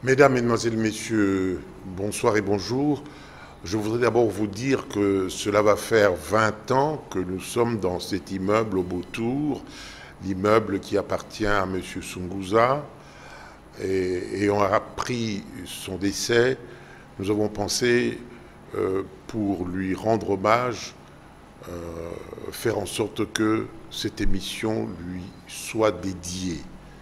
Mesdames, Mesdemoiselles, Messieurs, bonsoir et bonjour. Je voudrais d'abord vous dire que cela va faire 20 ans que nous sommes dans cet immeuble au Beautour, l'immeuble qui appartient à M. Sunguza. Et on a appris son décès. Nous avons pensé, pour lui rendre hommage, faire en sorte que cette émission lui soit dédiée.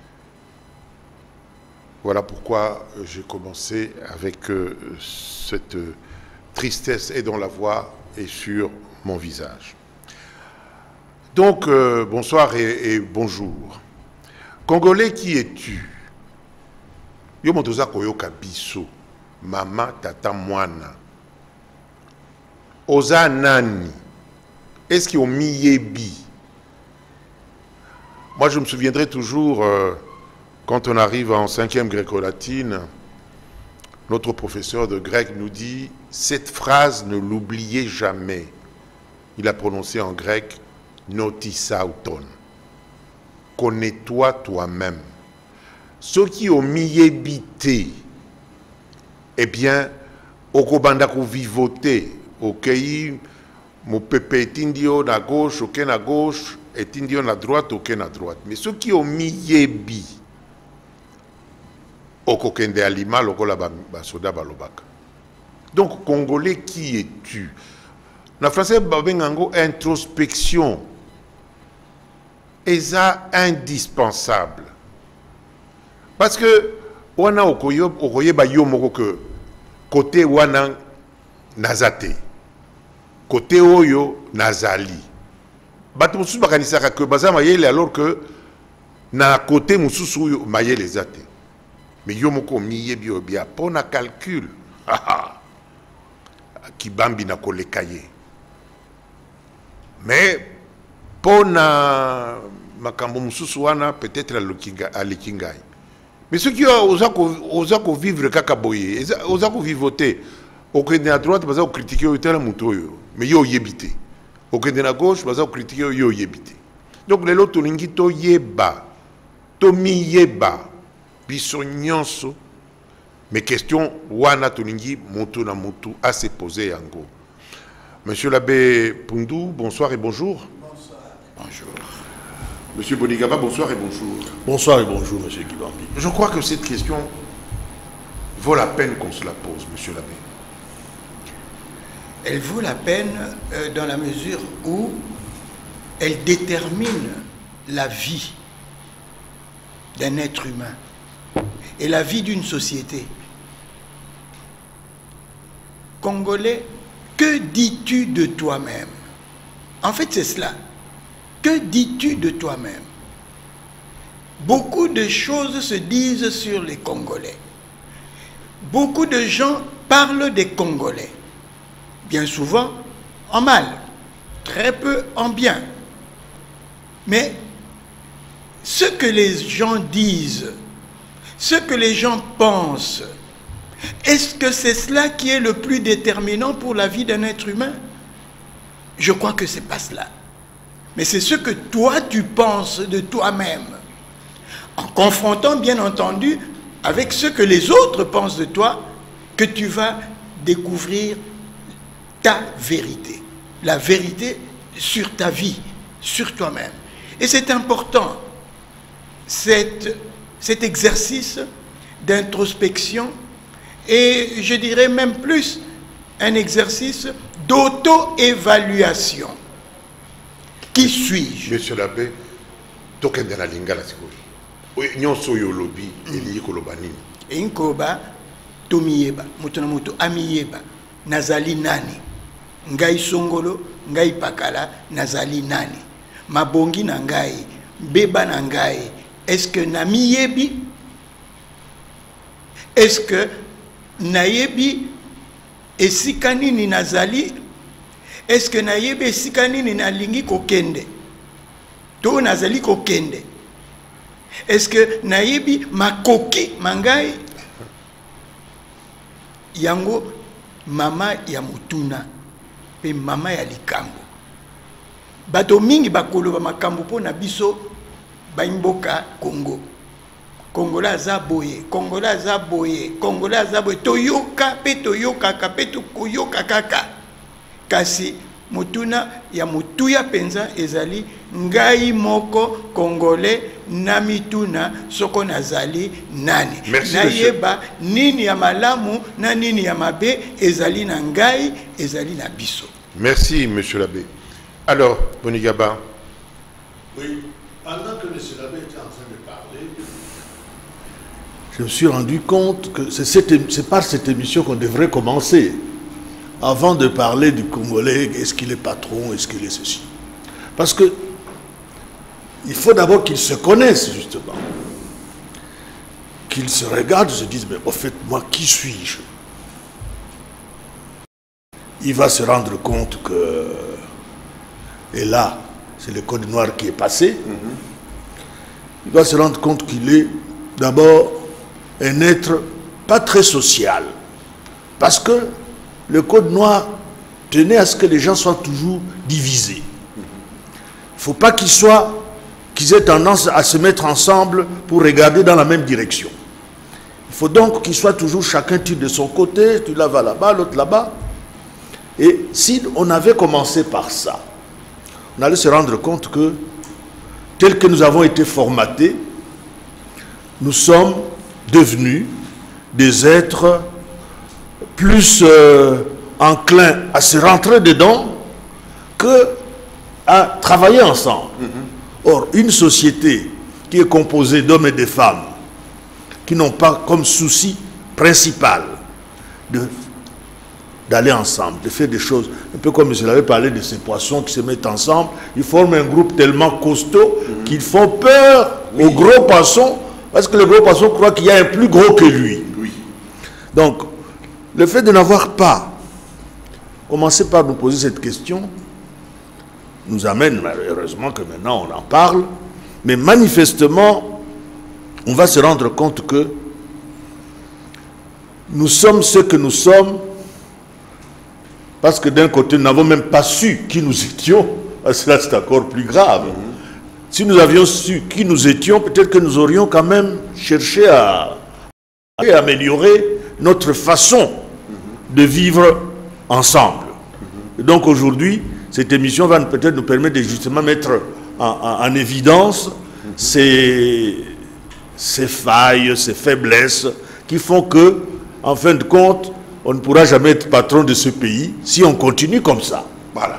Voilà pourquoi j'ai commencé avec cette tristesse et dans la voix et sur mon visage. Donc, bonsoir et bonjour. Congolais, qui es-tu? Yo motoza koyoka biso, mama, tata, mwana. Oza nani? Est-ce qu'il y a miyebi? Moi, je me souviendrai toujours, quand on arrive en 5e gréco-latine, notre professeur de grec nous dit « Cette phrase, ne l'oubliez jamais ». Il a prononcé en grec « Notisauton ». Connais-toi toi-même. Ceux qui ont miébité, eh bien, okobanda ko vivoter, ok, mon pépé est indio à gauche, ok à gauche, est indio à droite, ok à droite. Mais ceux qui ont miébi, okokende alima, lokola basoda balobaka. Donc, Congolais, qui es-tu? En français, babengango introspection. Et ça, indispensable. Parce que, wana okoye ba yo moko que côté wana nazate, côté oyo nazali. Bato mususu bakanisaka que baza mayele alors que na côté mususu oyo mayele zate. Mais yo moko miyebi obia pona calcul. Kibambi na kolekaye. Mais pona makambo mususu wana peut-être à lekingai. Mais ceux qui osent vivre kakaboye, osent vivoter, au côté à droite, ils ont critiqué au tel moutoyo, mais yo yebité. Au côté à gauche, ils ont critiqué yo yebité. Donc les autres lingi to yeba, to mi yeba, biso nyonso. Mes questions wana to lingi mutu na mutu à se poser yango. Monsieur l'abbé Pundou, bonsoir et bonjour. Bonsoir. Bonjour. Monsieur Bonigaba, bonsoir et bonjour. Bonsoir et bonjour, monsieur Kibambi. Je crois que cette question vaut la peine qu'on se la pose, monsieur l'abbé. Elle vaut la peine dans la mesure où elle détermine la vie d'un être humain et la vie d'une société. Congolais, que dis-tu de toi-même? En fait, c'est cela. Que dis-tu de toi-même? Beaucoup de choses se disent sur les Congolais. Beaucoup de gens parlent des Congolais. Bien souvent en mal, très peu en bien. Mais ce que les gens disent, ce que les gens pensent, est-ce que c'est cela qui est le plus déterminant pour la vie d'un être humain? Je crois que ce n'est pas cela. Mais c'est ce que toi tu penses de toi-même, en confrontant bien entendu avec ce que les autres pensent de toi, que tu vas découvrir ta vérité, la vérité sur ta vie, sur toi-même. Et c'est important, cet exercice d'introspection, et je dirais même plus, un exercice d'auto-évaluation. Qui suis-je? Monsieur l'abbé, token de la lingala sikoyi. Nyonso yo lobi eli koloba nini? Inkoba tomiyeba, mutu na mutu amiyeba, nazali nani? Ngai songolo, ngai pakala, nazali nani? Mabongi na ngai, beba na ngai, est-ce que namiyebi? Est-ce que nayebi esika nini nazali? Est-ce que nayebi esika nini nalingi kokende? To nazali kokende. Est-ce que nayebi makoki mangai? Yango mama ya mutuna pe mama ya likambo. Bato mingi bakoloba makambo po na biso baimboka Congo. Congolais azaboye, Congolais azaboye, Congolais azaboye, toyoka pe toyoka pe toyoka kaka. Kasi mutuna ya mutuya penza ezali ngai moko Congolais na mituna soko nazali nani. Merci, nayeba nini ya malamu na nini ya mabe ezali na ngai ezali na biso. Merci, monsieur l'abbé. Alors, Bonigaba. Oui, pendant que monsieur l'abbé était en train de parler, je me suis rendu compte que c'est par cette émission qu'on devrait commencer. Avant de parler du Congolais, est-ce qu'il est patron, est-ce qu'il est ceci. Parce que il faut d'abord qu'ils se connaissent, justement. Qu'ils se regardent, se disent, mais au fait, moi, qui suis-je? Il va se rendre compte que, et là, c'est le code noir qui est passé, il va se rendre compte qu'il est d'abord un être pas très social. Parce que le code noir tenait à ce que les gens soient toujours divisés. Il ne faut pas qu'ils aient tendance à se mettre ensemble pour regarder dans la même direction. Il faut donc qu'ils soient toujours chacun tire de son côté, tu là vas là-bas, l'autre là-bas. Et si on avait commencé par ça, on allait se rendre compte que, tel que nous avons été formatés, nous sommes devenus des êtres plus enclins à se rentrer dedans que à travailler ensemble. Or, une société qui est composée d'hommes et de femmes qui n'ont pas comme souci principal d'aller ensemble, de faire des choses, un peu comme je l'avais parlé de ces poissons qui se mettent ensemble, ils forment un groupe tellement costaud qu'ils font peur aux gros poissons, parce que le gros poisson croit qu'il y a un plus gros que lui. Donc, le fait de n'avoir pas commencé par nous poser cette question nous amène, heureusement que maintenant on en parle, mais manifestement, on va se rendre compte que nous sommes ce que nous sommes parce que d'un côté, nous n'avons même pas su qui nous étions. Cela, c'est encore plus grave. Si nous avions su qui nous étions, peut-être que nous aurions quand même cherché à améliorer notre façon de vivre ensemble. Et donc aujourd'hui, cette émission va peut-être nous permettre de justement mettre en évidence ces failles, ces faiblesses qui font que, en fin de compte, on ne pourra jamais être patron de ce pays si on continue comme ça. Voilà.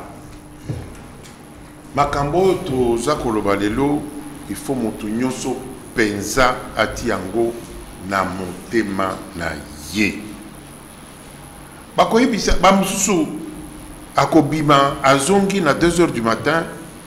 Makambo to zakoloba lelo, il faut moto nyonso penza ati yango na motema na ye. Bakoyebisa ba mususu akobima azongi na 2 heures du matin.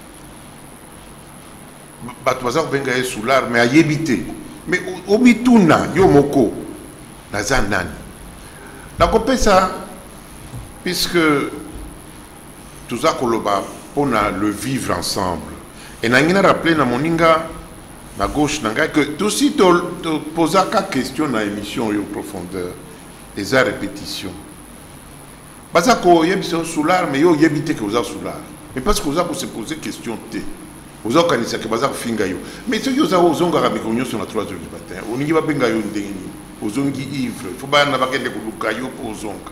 Bato bazak benga ye soulard mais ayebite. Mais obituna yo moko naza nani. Nakopesa puisque tout ça koloba on a le vivre ensemble. Et n'a rappelé na moninga na gauche nanga que tout si tu posa ka question na émission en profondeur et sa répétition. Baza ko yebiso soulard mais yo yebite que vous a soulard. Mais parce que vous avez se poser question té. Vous avez kanisa que baza finga yo. Mais ce que vous avez ozonga ka mikonyo sur la 3 heures du matin. On y va benga yo ndengini. Ozongi ivre. Faut ba na bakende ko luka yo ko ozonga.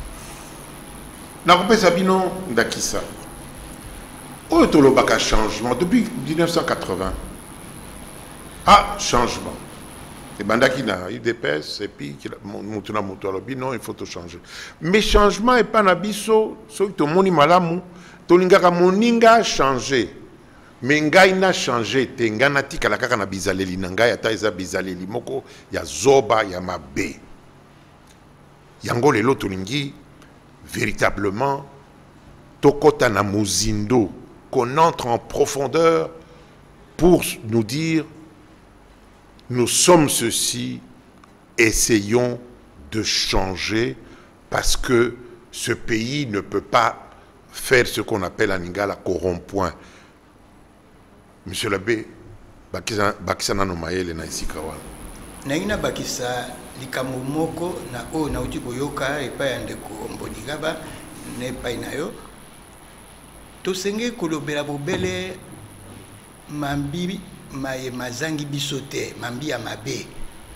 Na kopesa bino ndakisa. Où est le changement depuis 1980? Ah, changement. Et bandaki na UDPS et puis mutuna mutu alobi non, il faut tout changer. Mais changement et pas na biso, so to moni malamu, to lingaka moninga changer. Mais ngai na changer te ngana tikala kaka na bizaleli na ngai ata eza bizaleli moko ya zoba ya mabe. Yango lelo to lingi véritablement tokota na muzindo, qu'on entre en profondeur pour nous dire nous sommes ceci, essayons de changer parce que ce pays ne peut pas faire ce qu'on appelle en Ingala corrompoint. Monsieur l'abbé, bakisa na nomayele na isikawa. Na ina bakisa likambo moko na o na uti koyoka epa ya ndeko Mbonigaba ne pa inayo. Tosenge kolobela bobele mazangi bisote mambia mabe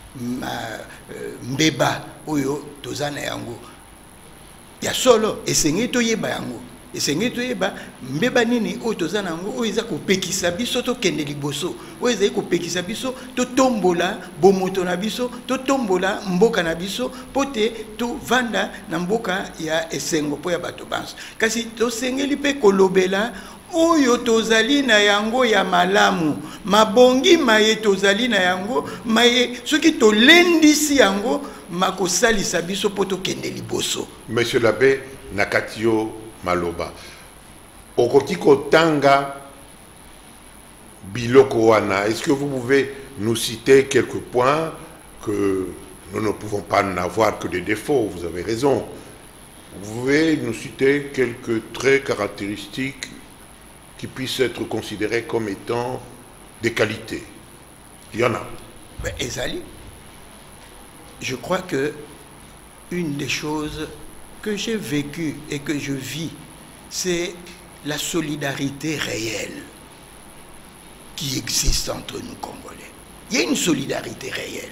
mbeba oyo tozana yango ya solo esengi toyeba yango esengi toyeba mbeba nini oyo tozana yango oyo eza kopekisa biso tokende liboso oyo ezali kopekisa biso totombola bomoto na biso totombola mboka na biso po te tovanda na mboka ya esengo mpo ya bato banso kasi tosengeli mpe kolobela oyo tozali na yango ya malamu mabongi maye tozali na yango maye soki tolendisi yango makosalisa biso po tokende liboso. Monsieur l'abbé Nakatio Maloba okoki kotanga biloko wana, est-ce que vous pouvez nous citer quelques points que nous ne pouvons pas n'avoir que des défauts, vous avez raison. Vous pouvez nous citer quelques traits caractéristiques qui puissent être considérés comme étant des qualités. Il y en a. Ben, Ezali, je crois que une des choses que j'ai vécues et que je vis, c'est la solidarité réelle qui existe entre nous Congolais. Il y a une solidarité réelle.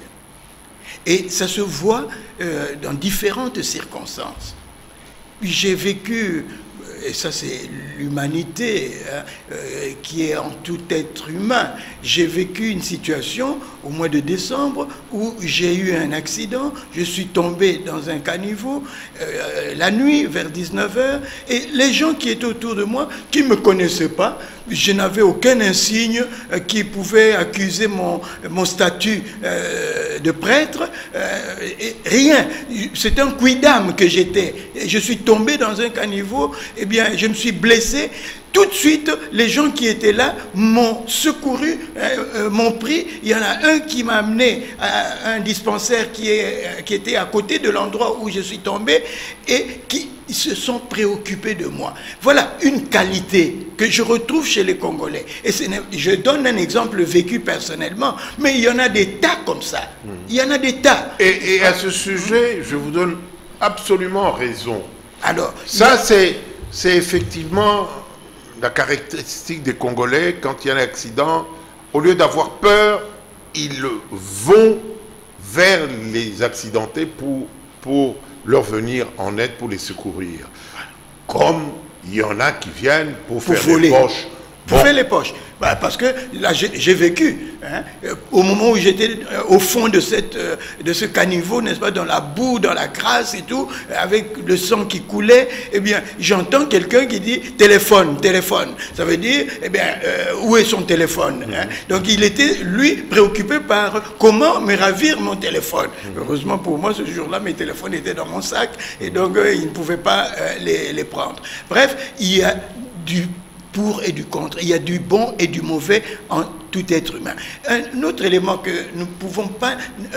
Et ça se voit dans différentes circonstances. J'ai vécu, et ça c'est l'humanité qui est en tout être humain, j'ai vécu une situation au mois de décembre où j'ai eu un accident, je suis tombé dans un caniveau la nuit vers 19h et les gens qui étaient autour de moi, qui ne me connaissaient pas, je n'avais aucun insigne qui pouvait accuser mon statut de prêtre, rien, c'est un quidam que j'étais, je suis tombé dans un caniveau, eh bien je me suis blessé. Tout de suite, les gens qui étaient là m'ont secouru, m'ont pris. Il y en a un qui m'a amené à un dispensaire qui était à côté de l'endroit où je suis tombé et qui se sont préoccupés de moi. Voilà une qualité que je retrouve chez les Congolais. Et je donne un exemple vécu personnellement, mais il y en a des tas comme ça. Il y en a des tas. Et à ce sujet, je vous donne absolument raison. Alors, ça, c'est effectivement la caractéristique des Congolais. Quand il y a un accident, au lieu d'avoir peur, ils vont vers les accidentés pour leur venir en aide, pour les secourir. Comme il y en a qui viennent pour faire voler. les poches. Pour faire les poches. Bah, parce que là, j'ai vécu, hein, au moment où j'étais au fond de ce caniveau, n'est-ce pas, dans la boue, dans la crasse et tout, avec le sang qui coulait, eh bien, j'entends quelqu'un qui dit « téléphone, téléphone ». Ça veut dire, eh bien, où est son téléphone, hein? Donc, il était, lui, préoccupé par comment me ravir mon téléphone. Heureusement pour moi, ce jour-là, mes téléphones étaient dans mon sac, et donc, il ne pouvait pas les prendre. Bref, il y a du pour et du contre. Il y a du bon et du mauvais en tout être humain. Un autre élément que nous ne pouvons pas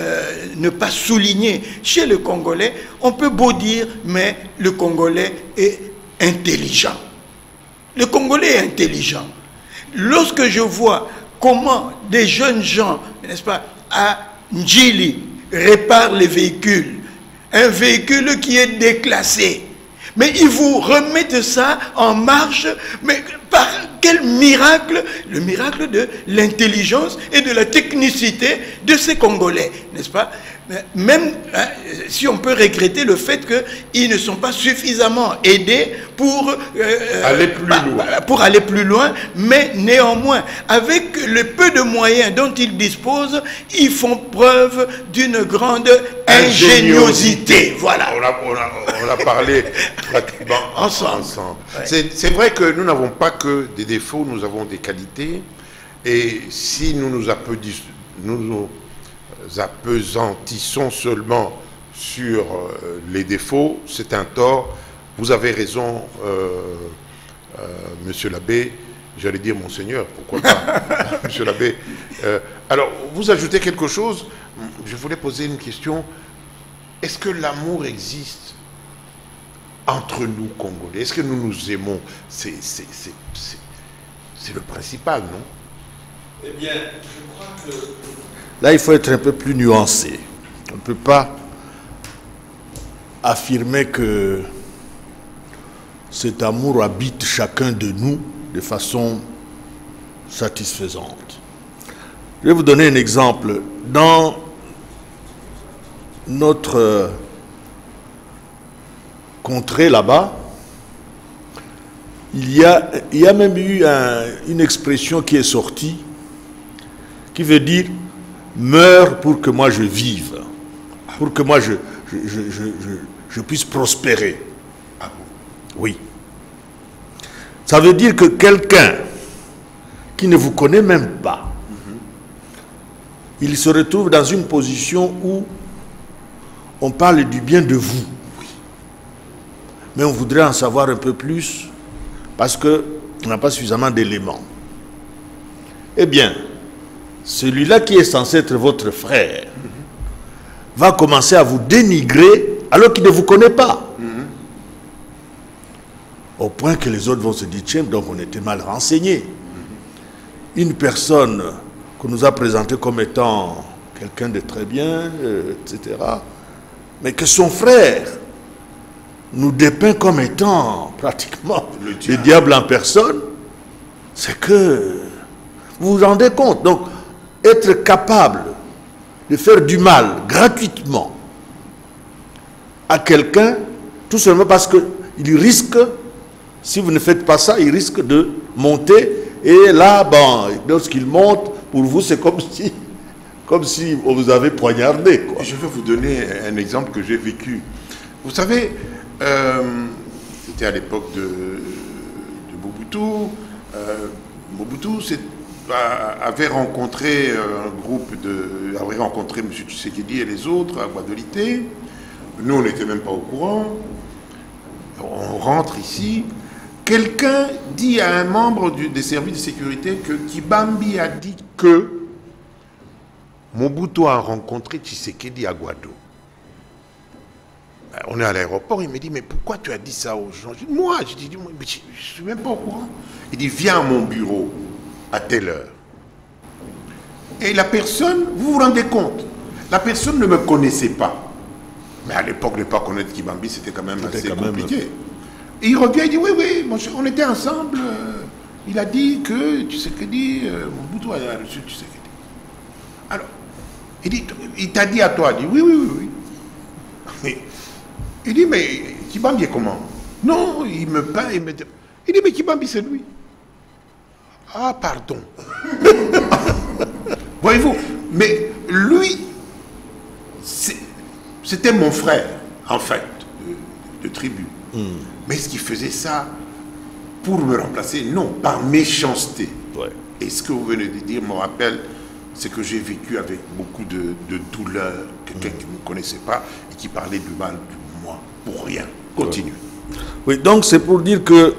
ne pas souligner chez le Congolais, on peut beau dire, mais le Congolais est intelligent. Le Congolais est intelligent. Lorsque je vois comment des jeunes gens, n'est-ce pas, à Ndjili réparent les véhicules, un véhicule qui est déclassé, mais ils vous remettent ça en marche, mais par quel miracle? Le miracle de l'intelligence et de la technicité de ces Congolais, n'est-ce pas? Même si on peut regretter le fait qu'ils ne sont pas suffisamment aidés pour aller plus loin, mais néanmoins, avec le peu de moyens dont ils disposent, ils font preuve d'une grande ingéniosité. Voilà. On a parlé pratiquement ensemble. Ouais. C'est vrai que nous n'avons pas que des défauts, nous avons des qualités. Et si nous nous apesantissons seulement sur les défauts, c'est un tort. Vous avez raison, monsieur l'abbé, j'allais dire monseigneur, pourquoi pas, monsieur l'abbé. Alors, vous ajoutez quelque chose, je voulais poser une question. Est-ce que l'amour existe entre nous, Congolais? Est-ce que nous nous aimons? C'est le principal, non? Eh bien, je crois que là, il faut être un peu plus nuancé. On ne peut pas affirmer que cet amour habite chacun de nous de façon satisfaisante. Je vais vous donner un exemple. Dans notre contrée là-bas, il y a même eu une expression qui est sortie qui veut dire « meurs pour que moi je vive », pour que moi je puisse prospérer. Ah bon? Oui. Ça veut dire que quelqu'un qui ne vous connaît même pas, il se retrouve dans une position où on parle du bien de vous. Mais on voudrait en savoir un peu plus parce qu'on n'a pas suffisamment d'éléments. Eh bien, celui-là qui est censé être votre frère va commencer à vous dénigrer alors qu'il ne vous connaît pas. Au point que les autres vont se dire, tiens, donc on était mal renseignés. Une personne qu'on nous a présentée comme étant quelqu'un de très bien, etc., mais que son frère nous dépeint comme étant pratiquement le diable en personne, c'est que vous vous rendez compte. Donc, être capable de faire du mal gratuitement à quelqu'un, tout simplement parce qu'il risque, si vous ne faites pas ça, il risque de monter. Et là, bon, lorsqu'il monte, pour vous, c'est comme si on vous avait poignardé, quoi. Je vais vous donner un exemple que j'ai vécu. Vous savez, c'était à l'époque de Mobutu. Mobutu avait rencontré avait rencontré M. Tshisekedi et les autres à Guadolité. Nous, on n'était même pas au courant. On rentre ici. Quelqu'un dit à un membre des services de sécurité que Kibambi a dit que Mobutu a rencontré Tshisekedi à Guado. On est à l'aéroport, il me dit, mais pourquoi tu as dit ça aux gens? Je dis, moi, je dis, mais je ne suis même pas au courant. Il dit, viens à mon bureau à telle heure. Et la personne, vous vous rendez compte, la personne ne me connaissait pas. Mais à l'époque, ne pas connaître Kibambi, c'était quand même assez compliqué. Et il revient, il dit, oui, on était ensemble. Il a dit que Tshisekedi, Mobutu a reçu Tshisekedi. Alors, il t'a dit à toi, il dit, oui. Il dit, mais Kibambi est comment? Non, il me peint, il dit, mais Kibambi c'est lui. Ah, pardon. Voyez-vous, mais lui, c'était mon frère, en fait, de tribu. Mais est-ce qu'il faisait ça pour me remplacer? Non, par méchanceté. Ouais. Et ce que vous venez de dire me rappelle ce que j'ai vécu avec beaucoup de douleur, quelqu'un qui ne me connaissait pas et qui parlait du mal de moi, pour rien. Continue. Oui, donc c'est pour dire que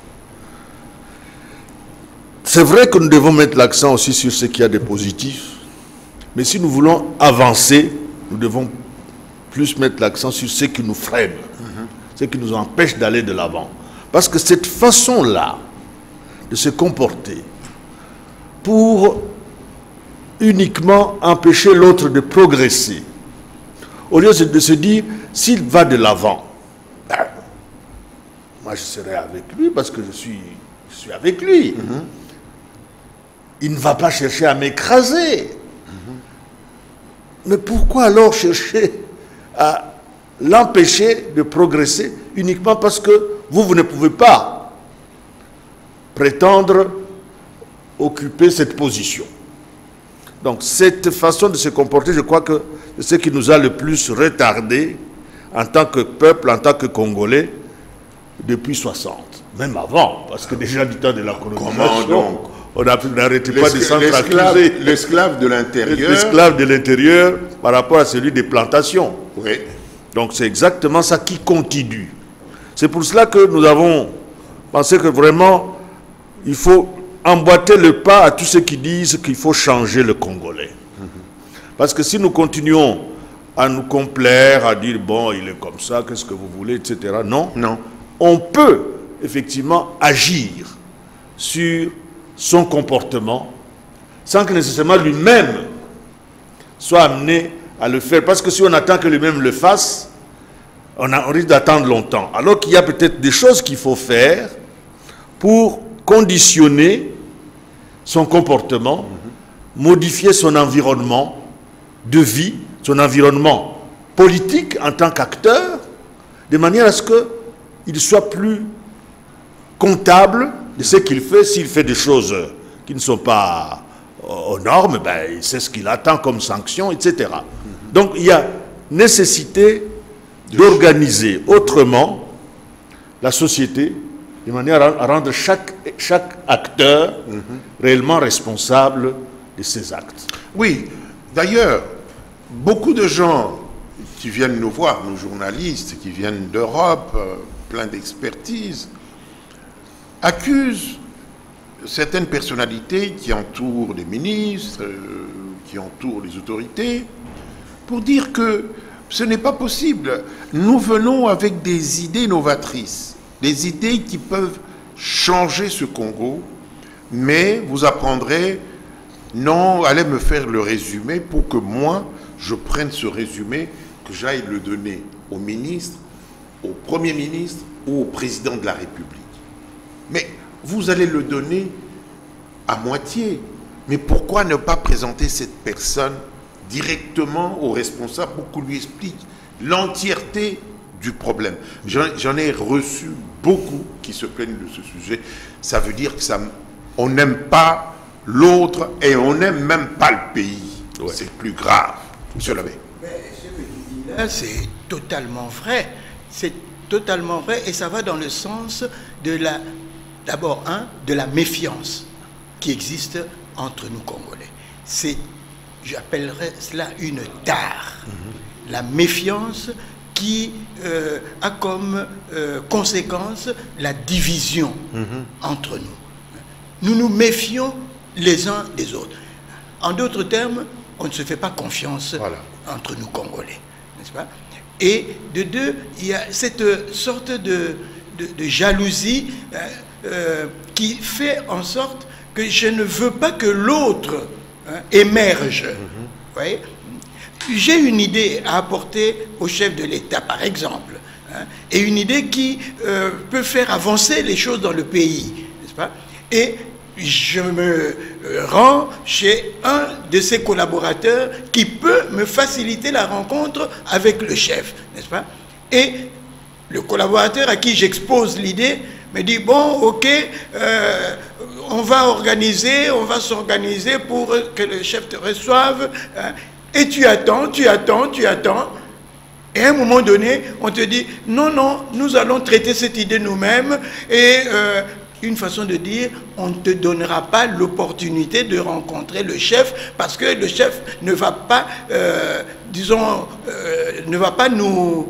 c'est vrai que nous devons mettre l'accent aussi sur ce qu'il y a de positif, mais si nous voulons avancer, nous devons plus mettre l'accent sur ce qui nous freine, ce qui nous empêche d'aller de l'avant. Parce que cette façon-là de se comporter pour uniquement empêcher l'autre de progresser, au lieu de se dire, s'il va de l'avant, moi je serai avec lui parce que je suis avec lui. Il ne va pas chercher à m'écraser. Mais pourquoi alors chercher à l'empêcher de progresser uniquement parce que vous ne pouvez pas prétendre occuper cette position? Donc cette façon de se comporter, je crois que c'est ce qui nous a le plus retardé en tant que peuple, en tant que Congolais, depuis 60. Même avant, parce que déjà du temps de la colonisation, on n'arrêtait pas de centraliser l'esclave de l'intérieur. L'esclave de l'intérieur par rapport à celui des plantations. Oui. Donc c'est exactement ça qui continue. C'est pour cela que nous avons pensé que vraiment, il faut emboîter le pas à tous ceux qui disent qu'il faut changer le Congolais. Parce que si nous continuons à nous complaire, à dire, bon, il est comme ça, qu'est-ce que vous voulez, etc. Non. On peut effectivement agir sur son comportement sans que nécessairement lui-même soit amené à le faire. Parce que si on attend que lui-même le fasse, on risque d'attendre longtemps. Alors qu'il y a peut-être des choses qu'il faut faire pour conditionner son comportement, modifier son environnement de vie, son environnement politique en tant qu'acteur, de manière à ce qu'il soit plus comptable de ce qu'il fait. S'il fait des choses qui ne sont pas aux normes, ben, c'est ce qu'il attend comme sanction, etc. Donc il y a nécessité d'organiser autrement la société de manière à rendre chaque acteur réellement responsable de ses actes. Oui, d'ailleurs, beaucoup de gens qui viennent nous voir, nos journalistes, qui viennent d'Europe, plein d'expertise, accusent certaines personnalités qui entourent les ministres, qui entourent les autorités, pour dire que ce n'est pas possible. Nous venons avec des idées novatrices, des idées qui peuvent changer ce Congo, mais vous apprendrez, non, allez me faire le résumé pour que moi, je prenne ce résumé, que j'aille le donner au ministre, au Premier ministre ou au Président de la République. Mais vous allez le donner à moitié. Mais pourquoi ne pas présenter cette personne directement au responsable pour qu'on lui explique l'entièreté du problème? J'en ai reçu beaucoup qui se plaignent de ce sujet. Ça veut dire que on n'aime pas l'autre et on n'aime même pas le pays. Ouais. C'est plus grave. Monsieur l'abbé. Ce que tu dis là, c'est totalement vrai. C'est totalement vrai et ça va dans le sens de d'abord, de la méfiance qui existe entre nous Congolais. J'appellerais cela une tare. La méfiance qui a comme conséquence la division entre nous. Nous nous méfions les uns des autres. En d'autres termes, on ne se fait pas confiance entre nous Congolais, n'est-ce pas? Et de deux, il y a cette sorte de jalousie qui fait en sorte que je ne veux pas que l'autre émerge. Vous voyez? J'ai une idée à apporter au chef de l'État, par exemple, et une idée qui peut faire avancer les choses dans le pays, n'est-ce pas? Et je me rends chez un de ses collaborateurs qui peut me faciliter la rencontre avec le chef, n'est-ce pas? Et le collaborateur à qui j'expose l'idée me dit, bon, ok, on va s'organiser pour que le chef te reçoive. Et tu attends. Et à un moment donné, on te dit, non, nous allons traiter cette idée nous-mêmes. Et une façon de dire, on ne te donnera pas l'opportunité de rencontrer le chef parce que le chef ne va pas, ne va pas nous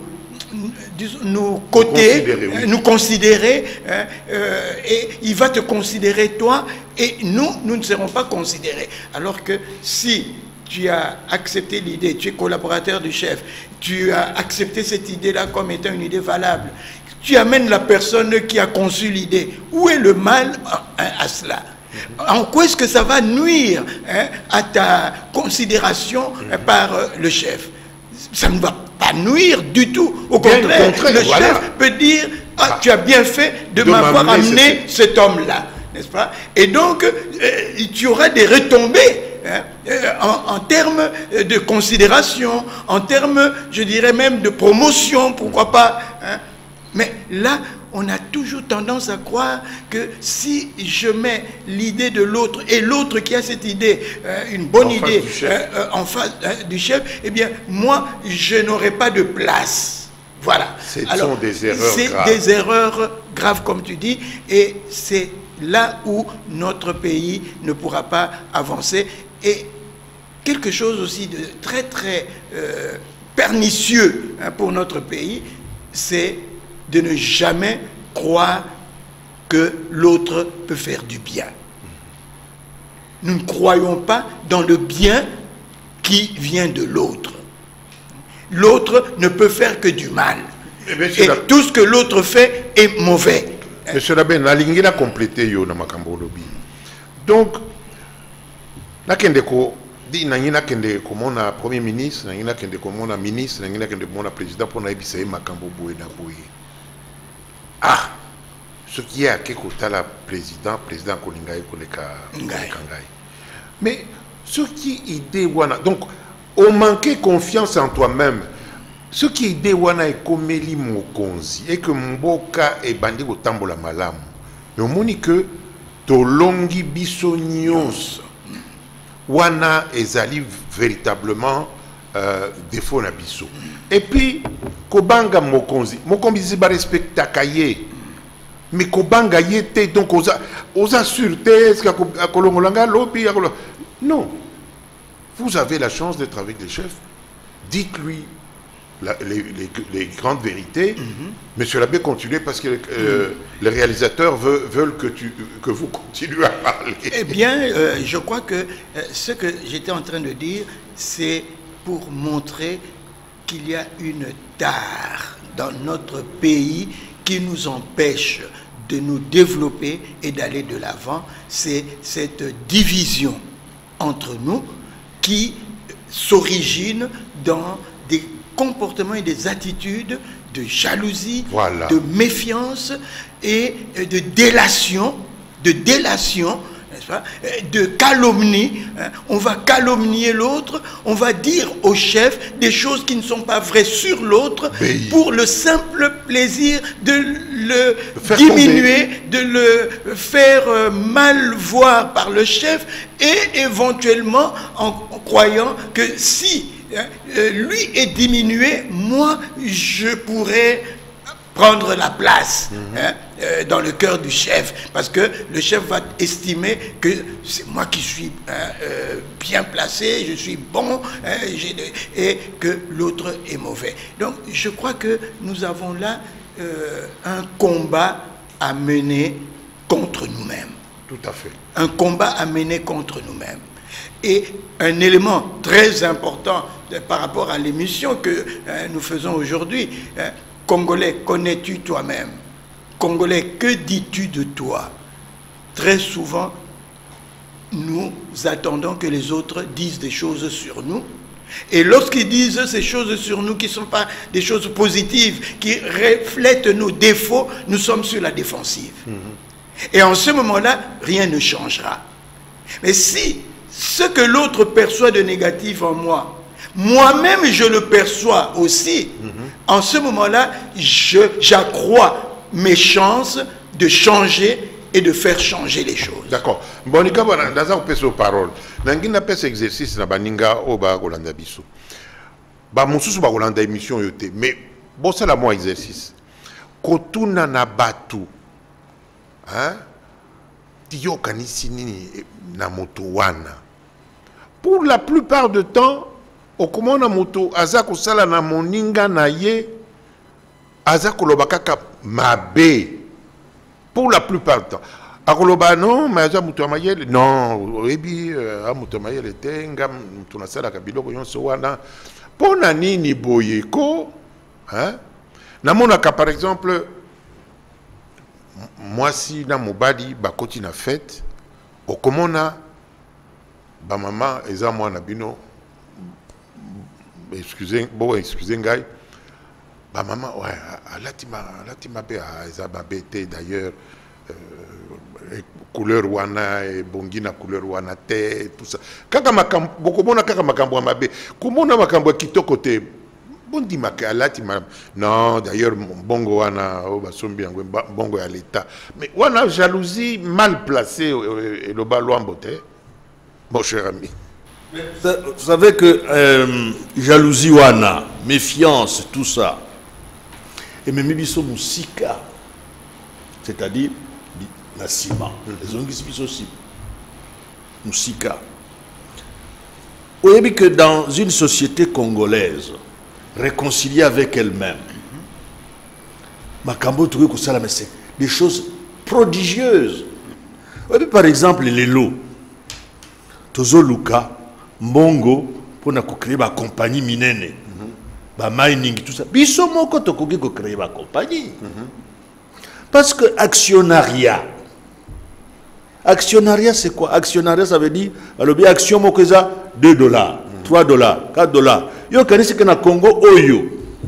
considérer, et il va te considérer toi et nous ne serons pas considérés. Alors que si tu as accepté l'idée, tu es collaborateur du chef, tu as accepté cette idée-là comme étant une idée valable, tu amènes la personne qui a conçu l'idée. Où est le mal à cela? En quoi est-ce que ça va nuire à ta considération par le chef? Ça ne va pas nuire du tout. Au contraire, le chef peut dire, tu as bien fait de m'avoir amené cet homme-là, n'est-ce pas? Et donc, tu auras des retombées en termes de considération, en termes, je dirais même, de promotion, pourquoi pas. Mais là, on a toujours tendance à croire que si je mets l'idée de l'autre et l'autre qui a cette idée, une bonne idée en face du chef, eh bien, moi, je n'aurai pas de place. Voilà. Ce sont des erreurs graves. C'est des erreurs graves, comme tu dis, et c'est là où notre pays ne pourra pas avancer. Et quelque chose aussi de très, très pernicieux pour notre pays, c'est de ne jamais croire que l'autre peut faire du bien. Nous ne croyons pas dans le bien qui vient de l'autre. L'autre ne peut faire que du mal. Et tout ce que l'autre fait est mauvais. Monsieur Laben, la ligne a complété yo na makambo lobi. Donc, nakendeko di nangina kende komona premier ministre, nangina kende komona ministre, nangina kende komona président pour na ebisa makambo boye na boye. Ah, ce qui est à Kekota la président Kolingaï Koleka Ngai. Mais Ce qui est idée wana. Donc, on manquait confiance en toi-même. Ce qui est idée wana est comme Eli Mokonzi et que Mboka est bandé au tambola malam. Mais on dit que tolongi bisonyos wana ezali véritablement défaut na biso. Et puis kobanga Mokonzi ba respecta kaye. Mais kobanga yete donc osa sûreté est-ce qu'à kolongolanga lobi non. Vous avez la chance d'être avec les chefs. Dites-lui les grandes vérités. Monsieur l'abbé, continuez parce que les réalisateurs veulent que vous continuez à parler. Eh bien, je crois que ce que j'étais en train de dire, c'est pour montrer qu'il y a une tare dans notre pays qui nous empêche de nous développer et d'aller de l'avant. C'est cette division entre nous qui s'origine dans des comportements et des attitudes de jalousie, voilà, de méfiance et de délation, n'est-ce pas, de calomnie. On va calomnier l'autre, on va dire au chef des choses qui ne sont pas vraies sur l'autre pour le simple plaisir de le diminuer, de le faire mal voir par le chef et éventuellement en croyant que si lui est diminué, moi je pourrais prendre la place dans le cœur du chef, parce que le chef va estimer que c'est moi qui suis bien placé, je suis bon, et que l'autre est mauvais. Donc je crois que nous avons là un combat à mener contre nous-mêmes. Tout à fait. Un combat à mener contre nous-mêmes. Et un élément très important par rapport à l'émission que nous faisons aujourd'hui, Congolais, connais-tu toi-même? Congolais, que dis-tu de toi? Très souvent, nous attendons que les autres disent des choses sur nous. Et lorsqu'ils disent ces choses sur nous qui ne sont pas des choses positives, qui reflètent nos défauts, nous sommes sur la défensive. Et en ce moment-là, rien ne changera. Mais si ce que l'autre perçoit de négatif en moi, moi-même je le perçois aussi, en ce moment-là, j'accrois mes chances de changer et de faire changer les choses. D'accord. Bon, nous avons une parole. Nous avons un exercice dans Baninga au Bagolanda Bissou. Bamonsusu Bagolanda émission yote. Mais bon, c'est la moi exercice. Kotuna na batu, hein? Tiyo kanisi nini na moto wana. Pour la plupart du temps, au comment na moto azako sala na moninga na ye azako lobakaka mabe. Pour la plupart du temps. Akoloba non, mais aza moto amayele non, ebi a moto amayele tenga moto na sala kabiloko yonso wana. Pona nini boyeko, hein? Na monaka par exemple moi si na mobali bakoti na fête au komona ba maman eza mwana bino excusez ngai ba maman ouais alati mabe eza babete d'ailleurs couleur wana et bongina couleur wana te tout ça kaka makambo bokomona kaka makambo mabe komona makambo kitoko te bondi makalati non d'ailleurs bongo wana basombi yango bongo ya l'état mais wana jalousie mal placée et le balwambo te mon cher ami. Vous savez que jalousie wana, méfiance, tout ça, et même biso musika, c'est-à-dire la ciment, les ongis biso aussi, musika. Vous voyez que dans une société congolaise, réconciliée avec elle-même, Makambo trouve que ça, mais c'est des choses prodigieuses. Vous voyez par exemple les lots. Tozo Luka, Mbongo, pour créer ma compagnie minene, ba mining, tout ça. Biso moko tokoki ko créer ma compagnie. Parce que actionnariat. Actionnariat c'est quoi? Actionnariat ça veut dire alors bien action moko za $2, $3, $4. Yo kanisi que na Congo oyo.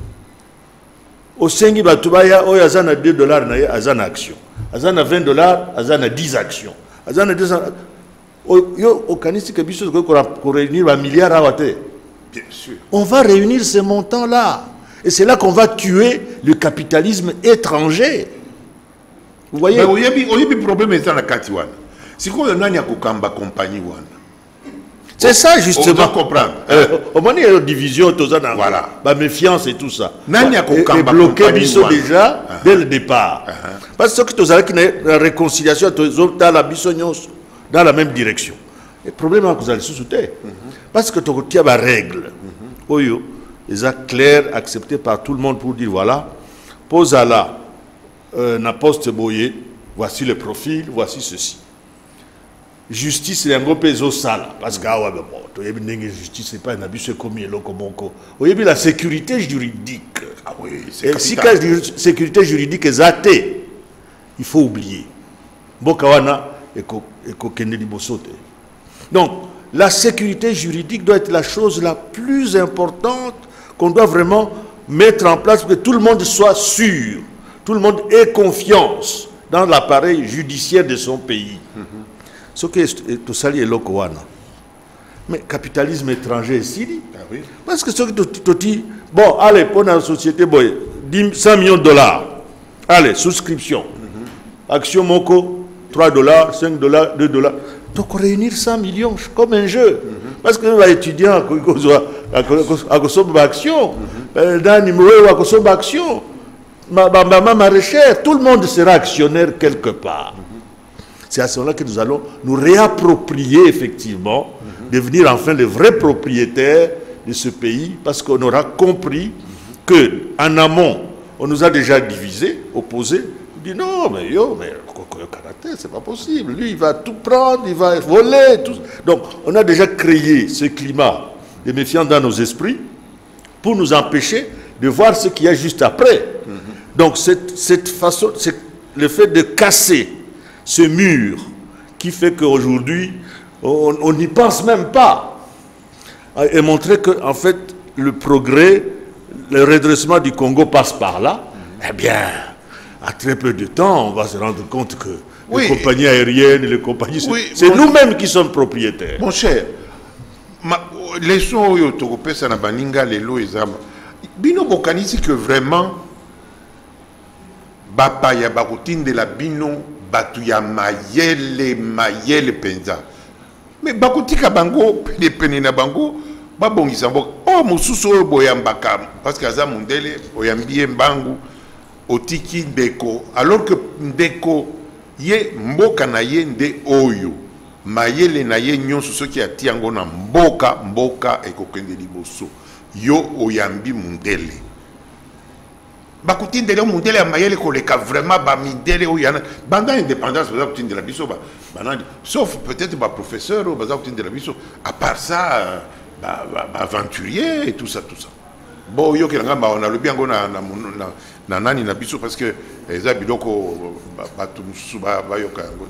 Osengi batubaya oyo azana $2 na ye azana action. Azana $20, azana 10 actions. Azana 200. Au Canisi, qu'on réunir un milliard à Waté. Bien sûr. On va réunir ces montants-là. Et c'est là qu'on va tuer le capitalisme étranger. Vous voyez? Mais il y a un problème dans la Katiwana. C'est quoi le Nanya Kokamba compagnie? C'est ça justement. On doit comprendre. Au moment où il y a une division, voilà. La méfiance et tout ça. Et bloquer Bisso déjà dès le départ. Parce que tu as la réconciliation dans la Bissognos, dans la même direction. Le problème est que vous allez sous-souter. Parce que tu as des règles. Les actes clairs, acceptés par tout le monde pour dire voilà, pose à la poste boyer, voici le profil, voici ceci. Justice c'est un gros peso sale parce que justice c'est pas un abus c'est comme la sécurité juridique. Ah oui, et si la sécurité juridique est athée, il faut oublier. Donc la sécurité juridique doit être la chose la plus importante qu'on doit vraiment mettre en place pour que tout le monde soit sûr, tout le monde ait confiance dans l'appareil judiciaire de son pays. Ce qui est tout ça, est locoana. Mais capitalisme étranger ici, parce que ce que tu dis, bon, allez, pour la société, 100 millions de dollars, allez, souscription, action Moko, 3 dollars, 5 dollars, 2 dollars. Donc, réunir 100 millions comme un jeu. Parce que les étudiants, à action, dans numéro à action, ma recherche, tout le monde sera actionnaire quelque part. C'est à ce moment-là que nous allons nous réapproprier effectivement, devenir enfin les vrais propriétaires de ce pays, parce qu'on aura compris qu'en amont, on nous a déjà divisés, opposés. On dit non, mais caractère, c'est pas possible. Lui, il va tout prendre, il va voler. Tout. Donc, on a déjà créé ce climat de méfiance dans nos esprits pour nous empêcher de voir ce qu'il y a juste après. Donc, cette façon, c'est le fait de casser ce mur qui fait qu'aujourd'hui, on n'y pense même pas. Et montrer que, en fait, le progrès, le redressement du Congo passe par là. Eh bien, à très peu de temps, on va se rendre compte que les compagnies aériennes, les compagnies... c'est nous-mêmes qui sommes propriétaires. Mon cher, les sons où ça n'a pas ninga les lois bino bokanisi que vraiment bapa ya bakutine de la bino batu ya mayele penza. Mais bakutika bango pene na bango babongisa mboka. Oh mususu oyo boyambaka parce que aza mundele oyambie mbangu otiki ndeko alors que ndeko ye mboka na ye nde oyo mayele na ye nyonso soki atia yango na mboka ekokende liboso yo oyambi mundele bakutindele mundele ya mayele koleka vraiment bamindele oyana banda indépendance baza kutindela biso banandi sauf peut-être ba professeur ou baza kutindela biso à part ça aventurier et tout ça bon yo kelanga ba on a le bien na nani na biso parce que eza biloko batu mususu ba yoka yango.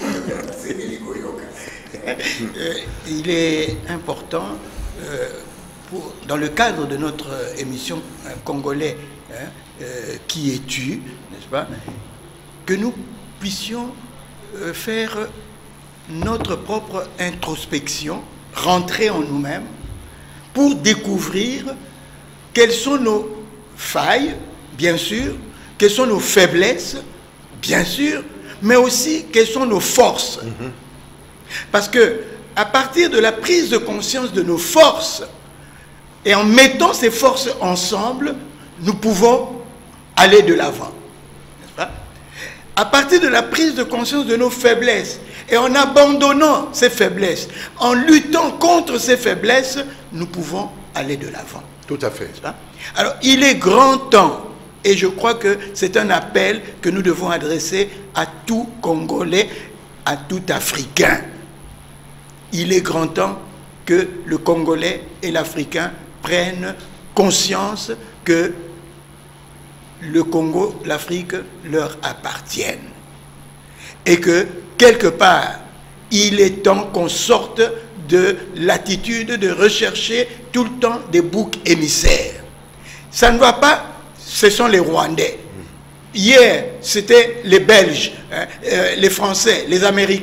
Il est important dans le cadre de notre émission Congolais qui es-tu, n'est-ce pas, que nous puissions faire notre propre introspection, rentrer en nous-mêmes pour découvrir quelles sont nos failles, bien sûr, quelles sont nos faiblesses, bien sûr, mais aussi quelles sont nos forces. Parce que à partir de la prise de conscience de nos forces et en mettant ces forces ensemble, nous pouvons aller de l'avant. N'est-ce pas? À partir de la prise de conscience de nos faiblesses et en abandonnant ces faiblesses, en luttant contre ces faiblesses, nous pouvons aller de l'avant. Tout à fait. Alors, il est grand temps, et je crois que c'est un appel que nous devons adresser à tout Congolais, à tout Africain. Il est grand temps que le Congolais et l'Africain prennent conscience que le Congo, l'Afrique leur appartiennent. Et que, quelque part, il est temps qu'on sorte de l'attitude de rechercher tout le temps des boucs émissaires. Ça ne va pas, ce sont les Rwandais. Hier, c'était les Belges, les Français, les Américains.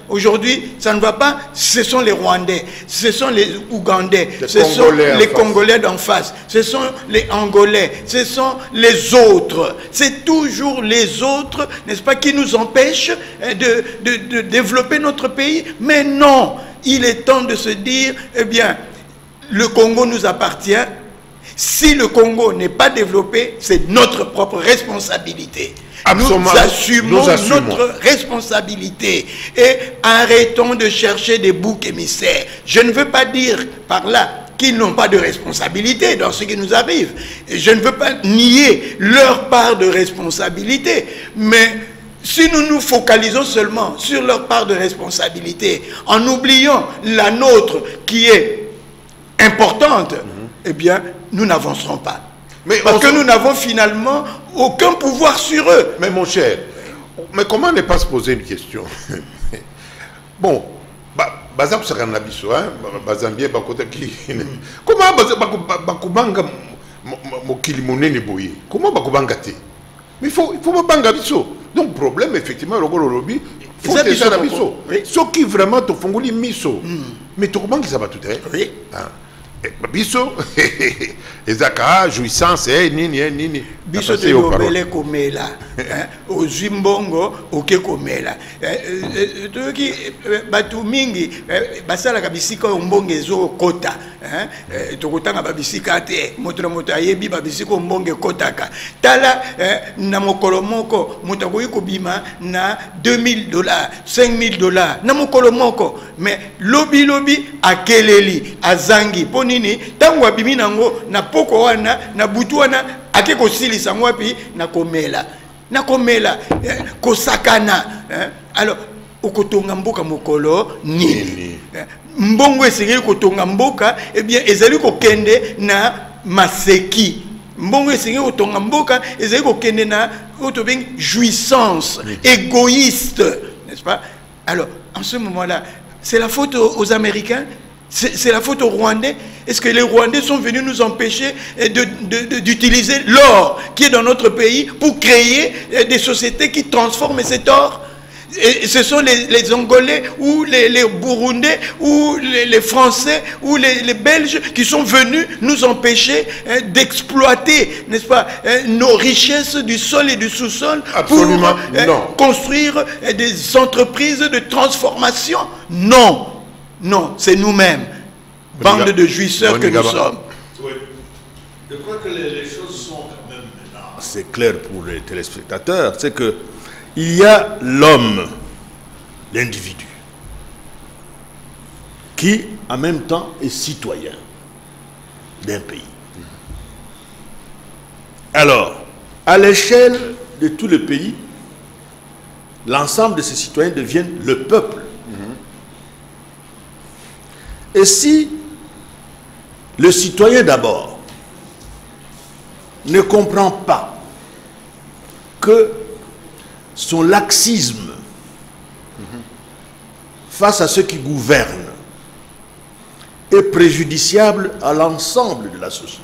Aujourd'hui, ça ne va pas. Ce sont les Rwandais, ce sont les Ougandais, ce sont Congolais les Congolais d'en face, ce sont les Angolais, ce sont les autres. C'est toujours les autres, n'est-ce pas, qui nous empêchent de développer notre pays. Mais non, il est temps de se dire, eh bien, le Congo nous appartient. Si le Congo n'est pas développé, c'est notre propre responsabilité. Nous assumons notre responsabilité et arrêtons de chercher des boucs émissaires. Je ne veux pas dire par là qu'ils n'ont pas de responsabilité dans ce qui nous arrive. Je ne veux pas nier leur part de responsabilité, mais si nous nous focalisons seulement sur leur part de responsabilité, en oubliant la nôtre qui est importante, eh bien, nous n'avancerons pas. Mais parce que nous n'avons finalement aucun pouvoir sur eux. Mais mon cher, mais comment ne pas se poser une question? Bon, Bazab Saranabiso, Bazambie, Bakota qui. Comment Bakubanga Mokilimonene Boye? Comment Bakubanga te? Mais il faut Banga Biso. Donc, problème, effectivement, le lobby, il faut que ça Biso. Ce qui vraiment te font miso. Mais tu comprends que ça va tout être? Oui. Biso, ezaka jouissance nini biso te yobele komela o zimbongo oke komela toki batu mingi basala ka bisika ombonge zo kota tokotanga ba bisika te moto ayebi ba bisika ombonge kotaka tala na mokolo moko moto akoyi kobima na $2000 $5000 na mokolo moko mais lobi akeleli azangi ponini tango abimi nango na poko wana na butu wana ake kosilisa ngwapi na komela kosakana alors okotonga mboka mokolo nini mbongo esengeli kotonga mboka eh bien ezali kokende na maseki mbongo esengeli kotonga mboka ezali kokende na autobeng jouissance égoïste, n'est-ce pas? Alors en ce moment-là, c'est la faute aux Américains? C'est la faute aux Rwandais? Est-ce que les Rwandais sont venus nous empêcher d'utiliser l'or qui est dans notre pays pour créer des sociétés qui transforment cet or? Et ce sont les Angolais ou les Burundais ou les Français ou les Belges qui sont venus nous empêcher d'exploiter, n'est-ce pas, nos richesses du sol et du sous-sol pour construire des entreprises de transformation? Non. Non, c'est nous-mêmes, bande de jouisseurs que nous sommes. Oui. Je crois que les choses sont quand même maintenant assez claires pour les téléspectateurs. C'est que il y a l'homme, l'individu, qui en même temps est citoyen d'un pays. Alors, à l'échelle de tout le pays, l'ensemble de ces citoyens deviennent le peuple. Et si le citoyen d'abord ne comprend pas que son laxisme face à ceux qui gouvernent est préjudiciable à l'ensemble de la société,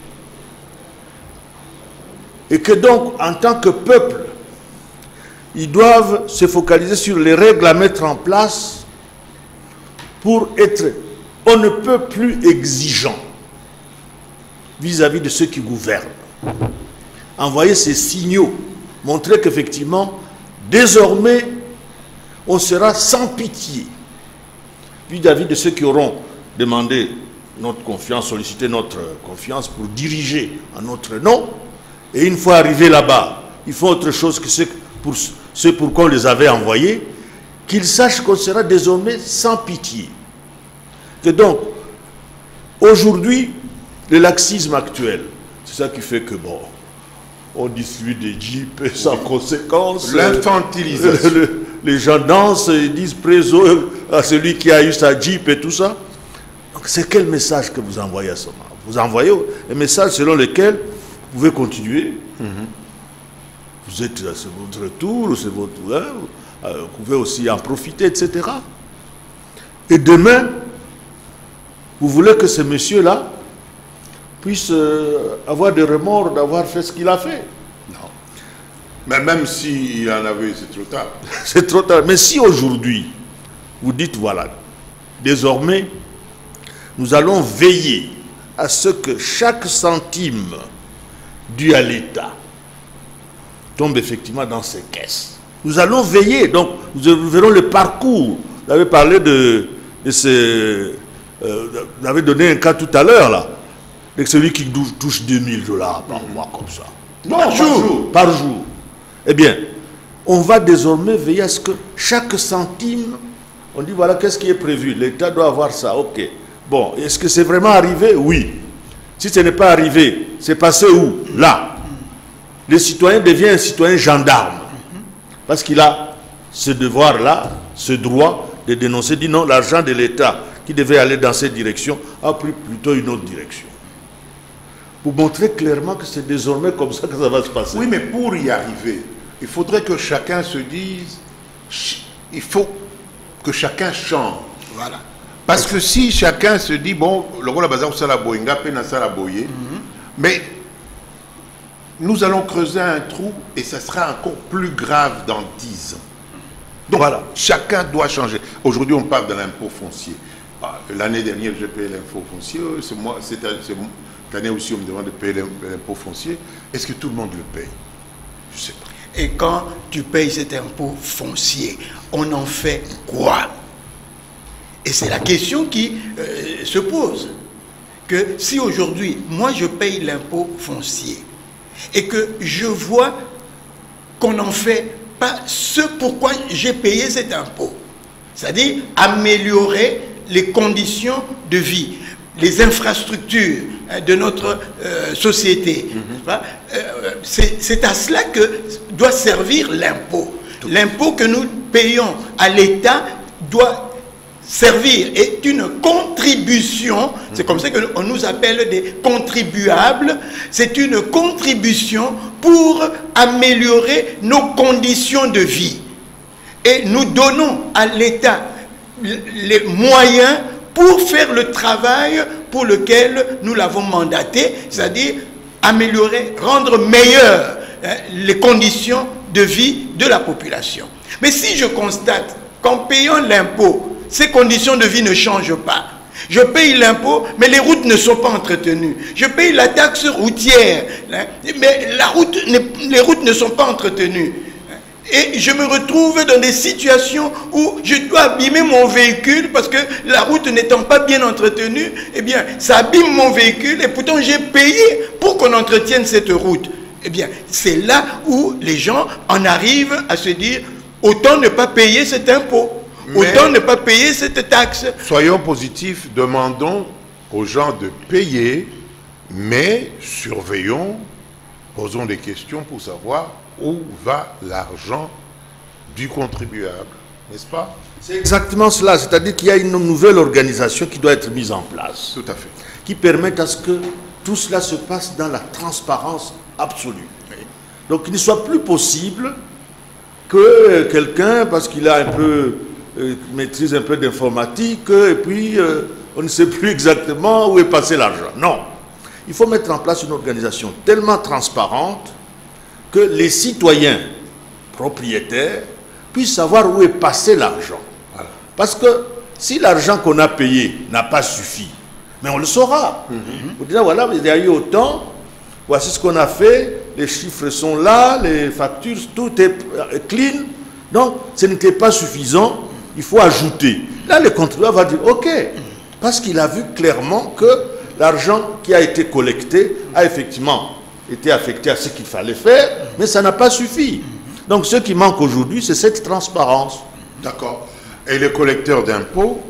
et que donc en tant que peuple, ils doivent se focaliser sur les règles à mettre en place pour être on ne peut plus exigeant vis-à-vis de ceux qui gouvernent. Envoyer ces signaux, montrer qu'effectivement, désormais, on sera sans pitié vis-à-vis de ceux qui auront demandé notre confiance, sollicité notre confiance pour diriger en notre nom. Et une fois arrivés là-bas, ils font autre chose que ce pourquoi on les avait envoyés, qu'ils sachent qu'on sera désormais sans pitié. Et donc, aujourd'hui, le laxisme actuel, c'est ça qui fait que, bon, on distribue des jeeps sans conséquence. L'infantilisation. Les gens dansent et disent préso à celui qui a eu sa jeep et tout ça. Donc, c'est quel message que vous envoyez à ce moment? Vous envoyez un message selon lequel vous pouvez continuer. Vous êtes à votre tour, c'est votre tour, vous pouvez aussi en profiter, etc. Et demain, vous voulez que ce monsieur-là puisse avoir des remords d'avoir fait ce qu'il a fait? Non. Mais même s'il en avait eu, c'est trop tard. C'est trop tard. Mais si aujourd'hui, vous dites, voilà, désormais, nous allons veiller à ce que chaque centime dû à l'État tombe effectivement dans ces caisses. Nous allons veiller, donc nous verrons le parcours. Vous avez parlé de ce... vous avez donné un cas tout à l'heure, là, de celui qui touche $2000 par mois, comme ça. Non, par jour. Eh bien, on va désormais veiller à ce que chaque centime, on dit, voilà, qu'est-ce qui est prévu? L'État doit avoir ça, ok. Bon, est-ce que c'est vraiment arrivé? Oui. Si ce n'est pas arrivé, c'est passé où? Là. Le citoyen devient un citoyen gendarme. Parce qu'il a ce devoir-là, ce droit de dénoncer, dit non, l'argent de l'État qui devait aller dans cette direction a pris plutôt une autre direction. Pour montrer clairement que c'est désormais comme ça que ça va se passer. Oui, mais pour y arriver, il faudrait que chacun se dise, il faut que chacun change. Voilà. Parce que si chacun se dit, bon, le rôle à bazar, ça la boyinga, peine ça la boyer, mais nous allons creuser un trou et ça sera encore plus grave dans 10 ans. Donc voilà, chacun doit changer. Aujourd'hui, on parle de l'impôt foncier. L'année dernière, j'ai payé l'impôt foncier. Cette année aussi, on me demande de payer l'impôt foncier. Est-ce que tout le monde le paye? Je ne sais pas. Et quand tu payes cet impôt foncier, on en fait quoi? Et c'est la question qui se pose. Que si aujourd'hui, moi je paye l'impôt foncier et que je vois qu'on n'en fait pas ce pourquoi j'ai payé cet impôt, c'est-à-dire améliorer les conditions de vie, les infrastructures de notre société. C'est à cela que doit servir l'impôt. L'impôt que nous payons à l'État doit servir, est une contribution, c'est comme ça qu'on nous appelle des contribuables, c'est une contribution pour améliorer nos conditions de vie. Et nous donnons à l'État les moyens pour faire le travail pour lequel nous l'avons mandaté, c'est-à-dire améliorer, rendre meilleures les conditions de vie de la population. Mais si je constate qu'en payant l'impôt, ces conditions de vie ne changent pas. Je paye l'impôt, mais les routes ne sont pas entretenues. Je paye la taxe routière, mais les routes ne sont pas entretenues. Et je me retrouve dans des situations où je dois abîmer mon véhicule parce que la route n'étant pas bien entretenue, eh bien, ça abîme mon véhicule et pourtant j'ai payé pour qu'on entretienne cette route. Eh bien, c'est là où les gens en arrivent à se dire, autant ne pas payer cet impôt. Autant ne pas payer cette taxe. Soyons positifs, demandons aux gens de payer, mais surveillons, posons des questions pour savoir où va l'argent du contribuable, n'est-ce pas? C'est exactement cela, c'est-à-dire qu'il y a une nouvelle organisation qui doit être mise en place. Tout à fait. Qui permette à ce que tout cela se passe dans la transparence absolue. Oui. Donc il ne soit plus possible que quelqu'un, parce qu'il a un peu... maîtrise un peu d'informatique et puis on ne sait plus exactement où est passé l'argent. Non. Il faut mettre en place une organisation tellement transparente que les citoyens propriétaires puissent savoir où est passé l'argent. Voilà. Parce que si l'argent qu'on a payé n'a pas suffi, mais on le saura. On dira voilà, il y a eu autant, voici ce qu'on a fait, les chiffres sont là, les factures, tout est clean. Donc ce n'était pas suffisant. Il faut ajouter. Là, le contribuable va dire, ok, parce qu'il a vu clairement que l'argent qui a été collecté a effectivement été affecté à ce qu'il fallait faire, mais ça n'a pas suffi. Donc, ce qui manque aujourd'hui, c'est cette transparence. D'accord. Et les collecteurs d'impôts,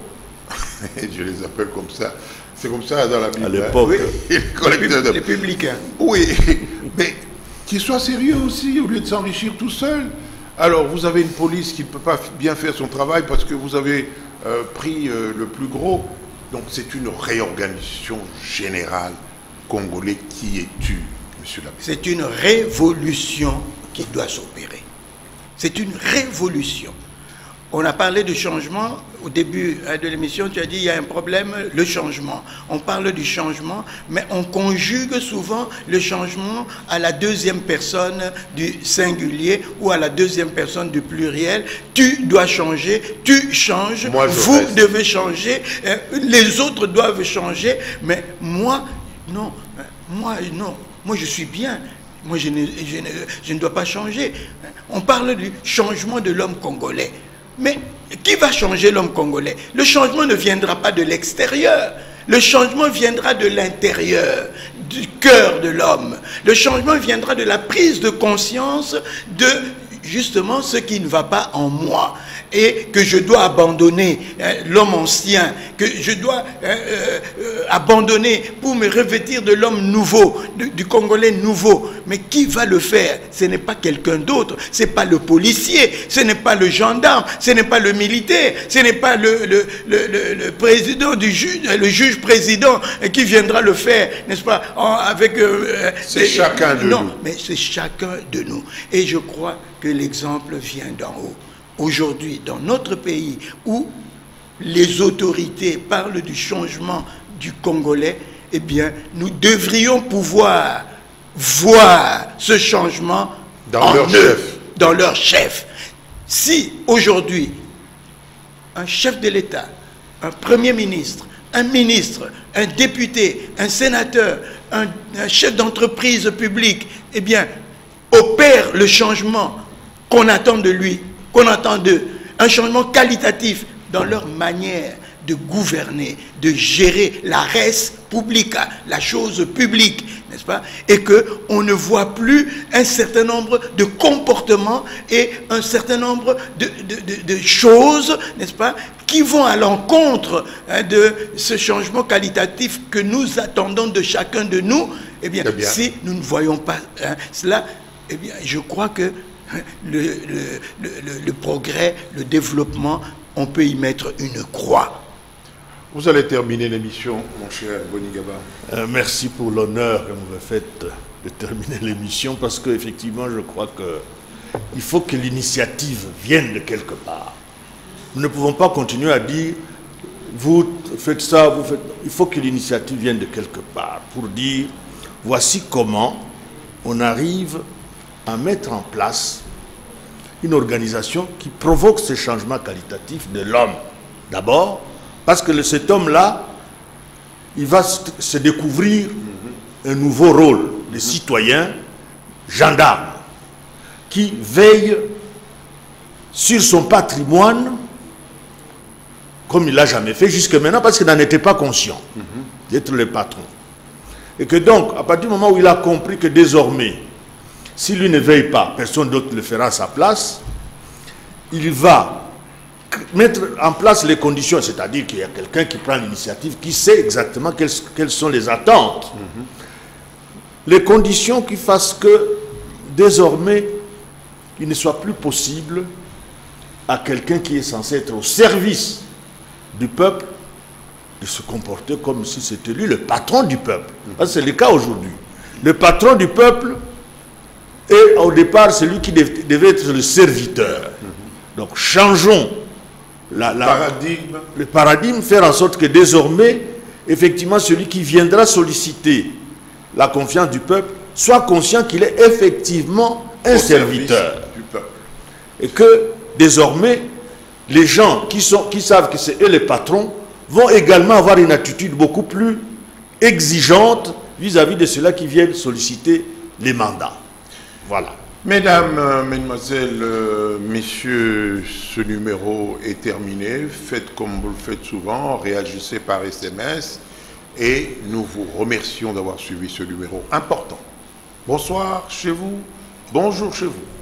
je les appelle comme ça, c'est comme ça dans la Bible. À l'époque. Oui, les publicains. Oui, mais qu'ils soient sérieux aussi, au lieu de s'enrichir tout seul. Alors, vous avez une police qui ne peut pas bien faire son travail parce que vous avez pris le plus gros. Donc, c'est une réorganisation générale. Congolais, qui es-tu, monsieur l'abbé? C'est une révolution qui doit s'opérer. C'est une révolution. On a parlé du changement au début de l'émission, tu as dit il y a un problème, le changement. On parle du changement, mais on conjugue souvent le changement à la deuxième personne du singulier ou à la deuxième personne du pluriel. Tu dois changer, tu changes, vous devez changer, les autres doivent changer, mais moi, non, moi je suis bien. Moi, je ne dois pas changer. On parle du changement de l'homme congolais. Mais qui va changer l'homme congolais? Le changement ne viendra pas de l'extérieur. Le changement viendra de l'intérieur, du cœur de l'homme. Le changement viendra de la prise de conscience de justement ce qui ne va pas en moi. Et que je dois abandonner l'homme ancien, que je dois abandonner pour me revêtir de l'homme nouveau, du Congolais nouveau. Mais qui va le faire? Ce n'est pas quelqu'un d'autre, ce n'est pas le policier, ce n'est pas le gendarme, ce n'est pas le militaire, ce n'est pas le président du juge, le juge président qui viendra le faire, n'est-ce pas? Avec c'est chacun de nous. Non, mais c'est chacun de nous. Et je crois que l'exemple vient d'en haut. Aujourd'hui, dans notre pays, où les autorités parlent du changement du Congolais, eh bien, nous devrions pouvoir voir ce changement dans leur chef. Dans leur chef. Si, aujourd'hui, un chef de l'État, un Premier ministre, un ministre, un député, un sénateur, un chef d'entreprise publique, eh bien, opère le changement qu'on attend de lui, qu'on attend d'eux, un changement qualitatif dans leur manière de gouverner, de gérer la res publica, la chose publique, n'est-ce pas? Et qu'on ne voit plus un certain nombre de comportements et un certain nombre de choses, n'est-ce pas, qui vont à l'encontre de ce changement qualitatif que nous attendons de chacun de nous. Eh bien, si nous ne voyons pas cela, eh bien, je crois que le progrès, le développement, on peut y mettre une croix. Vous allez terminer l'émission, mon cher Bonigaba. Merci pour l'honneur que vous me faites de terminer l'émission, parce qu'effectivement, je crois qu'il faut que l'initiative vienne de quelque part. Nous ne pouvons pas continuer à dire, vous faites ça, vous faites... Il faut que l'initiative vienne de quelque part, pour dire, voici comment on arrive à mettre en place une organisation qui provoque ce changement qualitatif de l'homme. D'abord, parce que cet homme-là, il va se découvrir un nouveau rôle de citoyen gendarme qui veille sur son patrimoine comme il ne l'a jamais fait jusque maintenant, parce qu'il n'en était pas conscient d'être le patron. Et que donc, à partir du moment où il a compris que désormais, si lui ne veille pas, personne d'autre le fera à sa place, il va mettre en place les conditions, c'est-à-dire qu'il y a quelqu'un qui prend l'initiative, qui sait exactement quelles sont les attentes. Les conditions qui fassent que, désormais, il ne soit plus possible à quelqu'un qui est censé être au service du peuple de se comporter comme si c'était lui le patron du peuple. C'est le cas aujourd'hui. Le patron du peuple est au départ celui qui devait être le serviteur. Donc changeons le paradigme, faire en sorte que désormais, effectivement, celui qui viendra solliciter la confiance du peuple soit conscient qu'il est effectivement un serviteur du peuple. Et que désormais, les gens qui savent que c'est eux les patrons vont également avoir une attitude beaucoup plus exigeante vis-à-vis de ceux-là qui viennent solliciter les mandats. Voilà. Mesdames, mesdemoiselles, messieurs, ce numéro est terminé. Faites comme vous le faites souvent, réagissez par SMS et nous vous remercions d'avoir suivi ce numéro important. Bonsoir chez vous, bonjour chez vous.